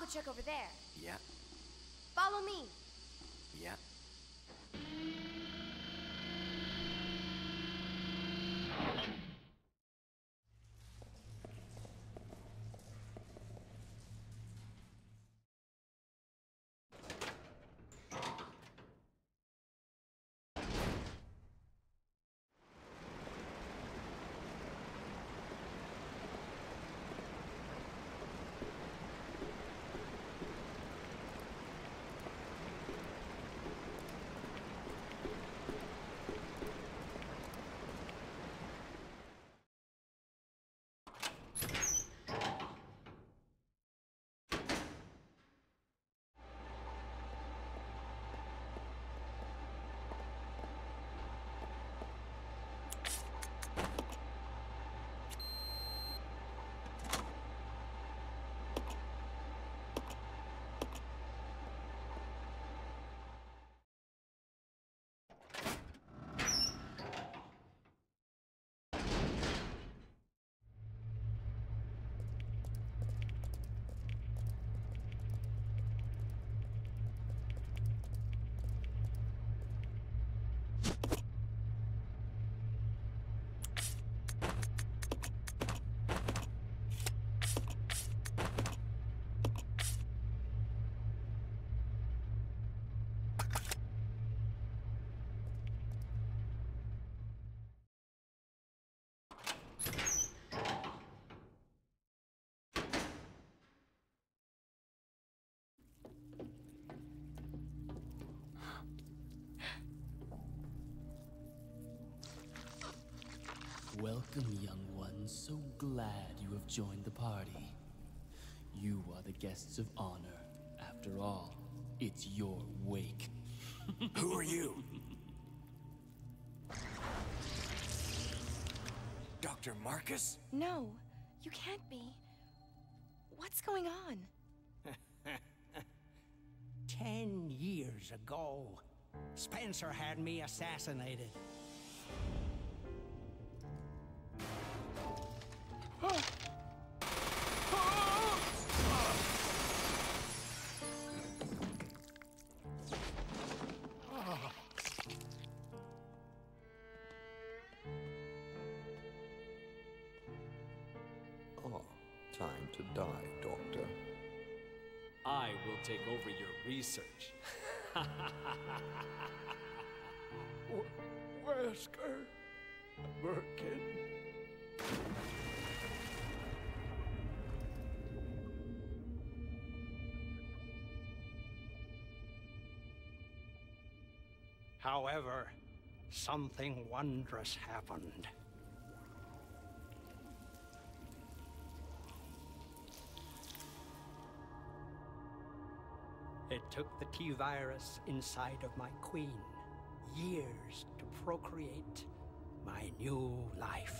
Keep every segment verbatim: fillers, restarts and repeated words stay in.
go check over there. Yeah. Follow me. Yeah. Welcome, young ones. So glad you have joined the party. You are the guests of honor. After all, it's your wake. Who are you? Doctor Marcus? No, you can't be. What's going on? Ten years ago, Spencer had me assassinated. Oh, time to die, Doctor. I will take over your research. Wesker, Birkin. However, something wondrous happened. It took the T-virus inside of my queen years to procreate my new life.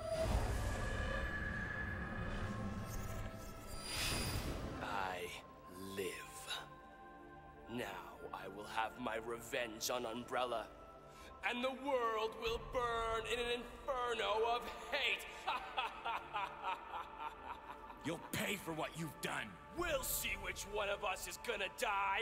I live. Now I will have my revenge on Umbrella, and the world will burn in an inferno of hate. You'll pay for what you've done. We'll see which one of us is gonna die.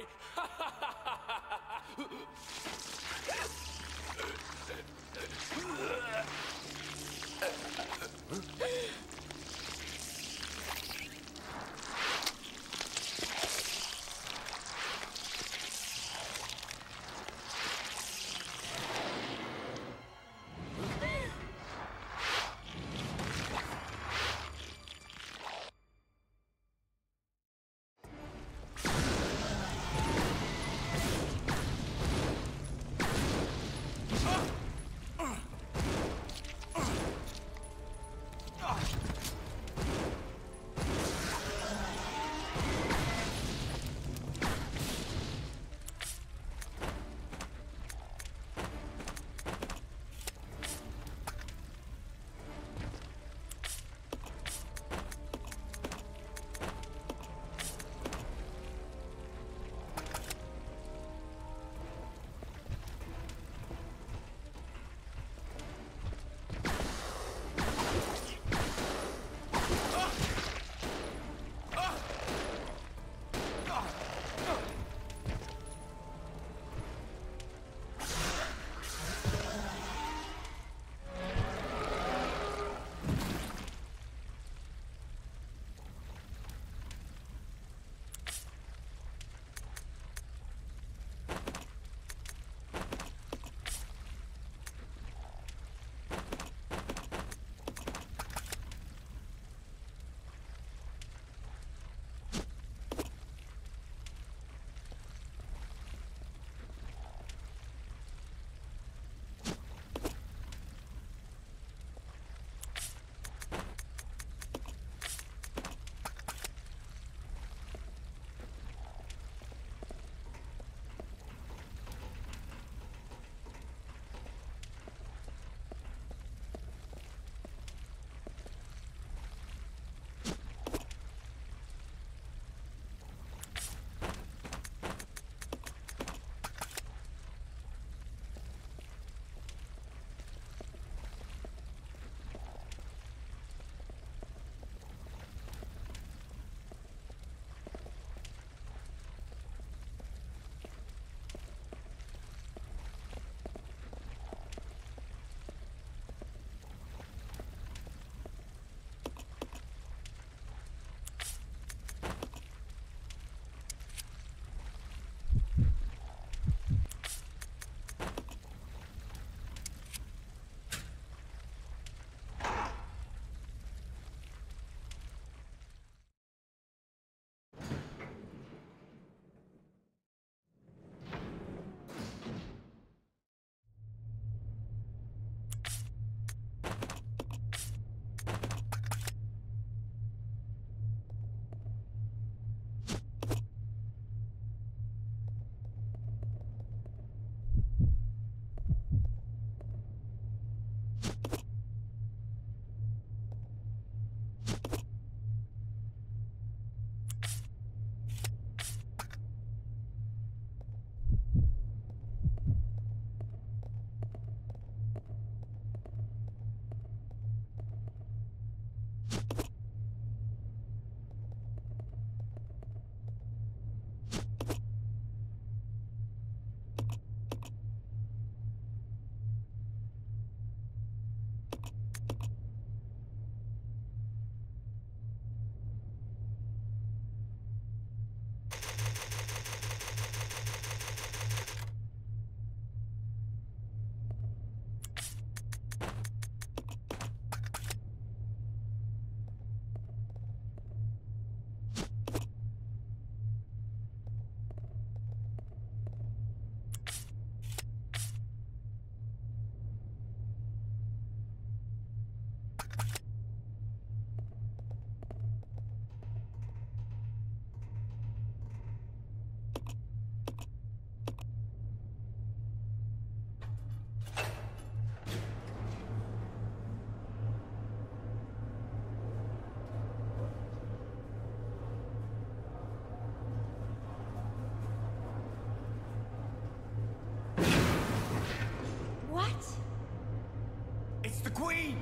Queen!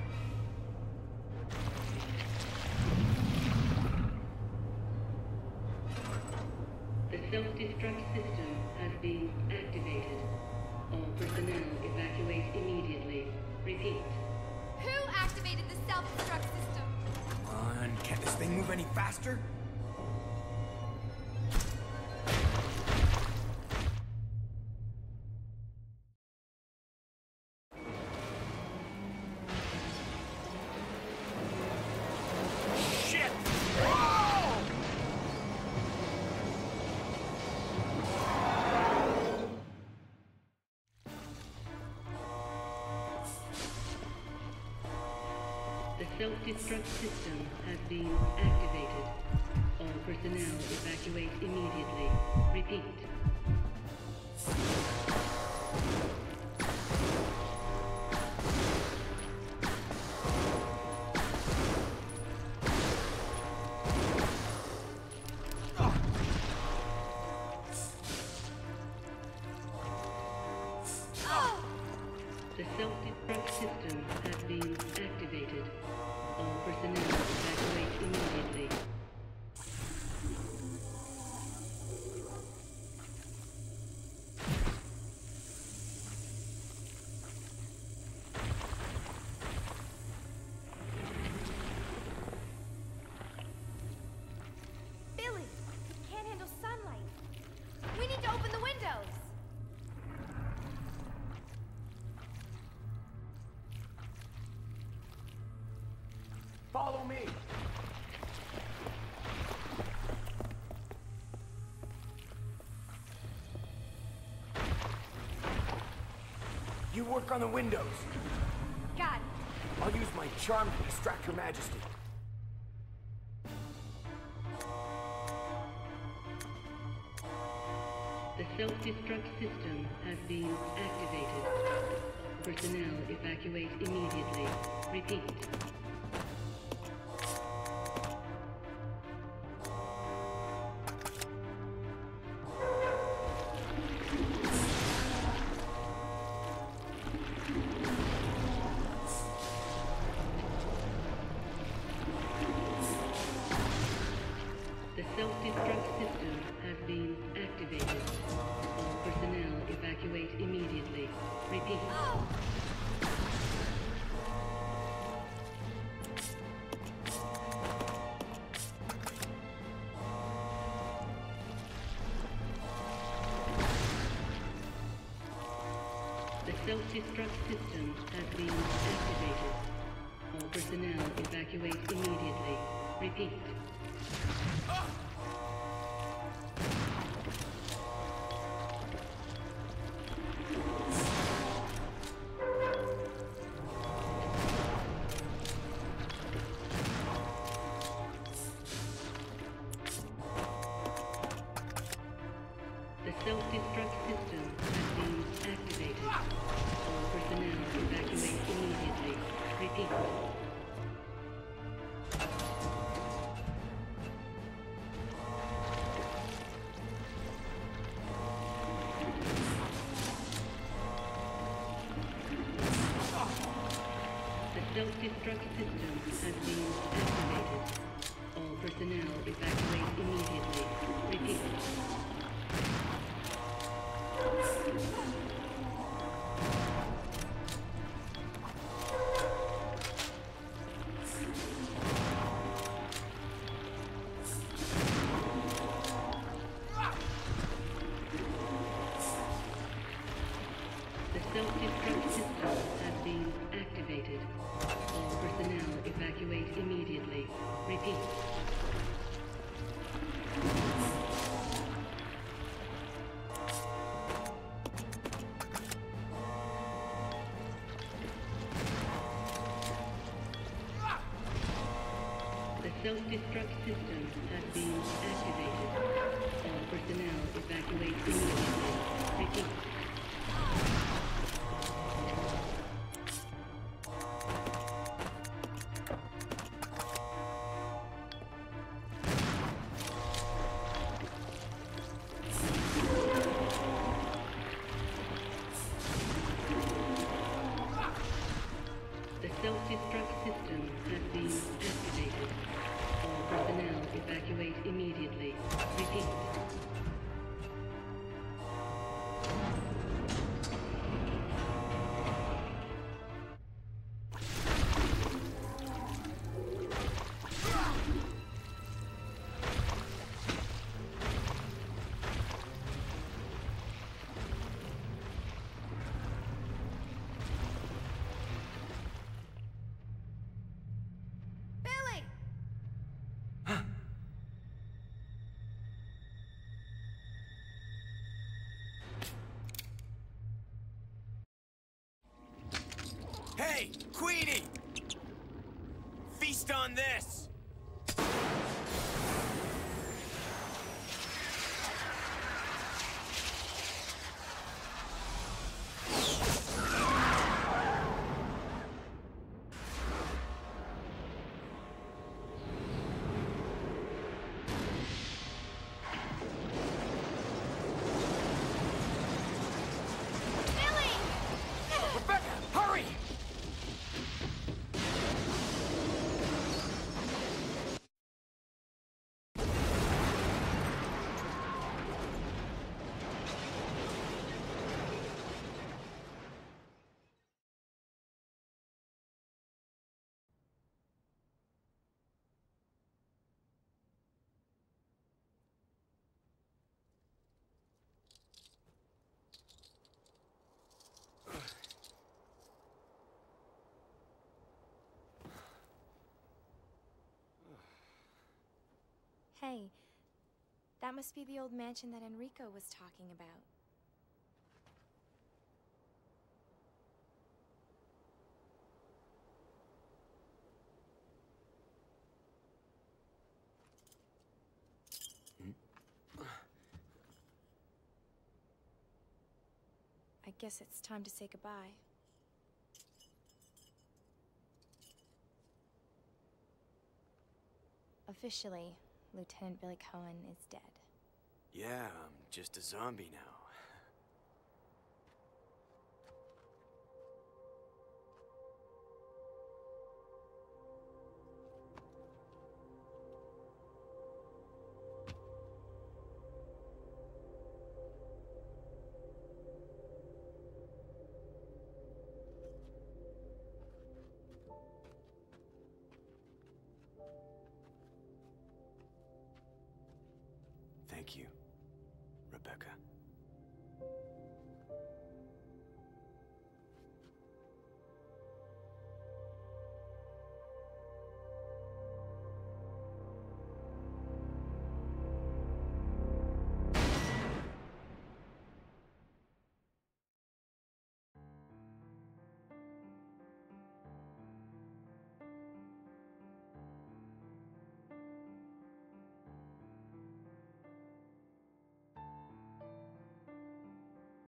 The self-destruct system has been activated. All personnel evacuate immediately. Repeat. Who activated the self-destruct system? Come on, can't this thing move any faster? Shit! Whoa! The self-destruct system has been activated. All personnel evacuate immediately. Repeat. The self-destruct system has been activated. All personnel evacuate immediately. Billy, it can't handle sunlight. We need to open the windows. Follow me! You work on the windows. Got it. I'll use my charm to distract Her Majesty. The self-destruct system has been activated. Personnel evacuate immediately. Repeat. The self-destruct system has been activated. All personnel evacuate immediately. Repeat. Oh! The self-destruct system has been activated. All personnel evacuate immediately. Repeat. The self-destruct system has been activated. All personnel evacuate immediately. Repeat. The self-destruct system has been activated. All personnel evacuate immediately. Repeat. The self-destruct system has been activated. All personnel evacuate immediately. Repeat. The self-destruct system has been activated. All personnel evacuate immediately. Repeat. The self being activated. All personnel evacuate immediately. Repeat. Hey, Queenie! Feast on this! Hey, that must be the old mansion that Enrico was talking about. I guess it's time to say goodbye. Officially, Lieutenant Billy Cohen is dead. Yeah, I'm just a zombie now. Thank you, Rebecca.